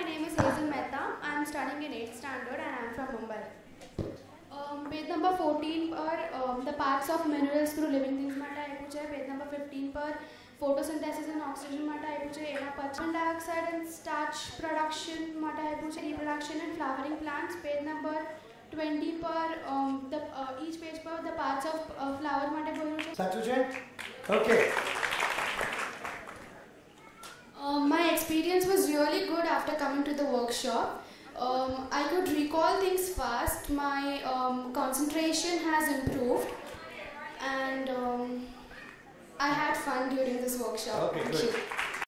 name is Hazel Mehta. I am studying in 8th standard and I am from Mumbai. Page number 14 पर the parts of minerals through living things માટે આપ્યું છે. Page number 15 પર photosynthesis and oxygen માટે આપ્યું છે. એના પછી carbon dioxide and starch production માટે આપ્યું છે. Reproduction and flowering plants. Page number 20 પર each page પર the parts of flower માટે બોલ્યું છે. સાચું છે? Okay. My experience was really good after coming to the workshop. I could recall things fast, my concentration has improved, and I had fun during this workshop. Okay, good.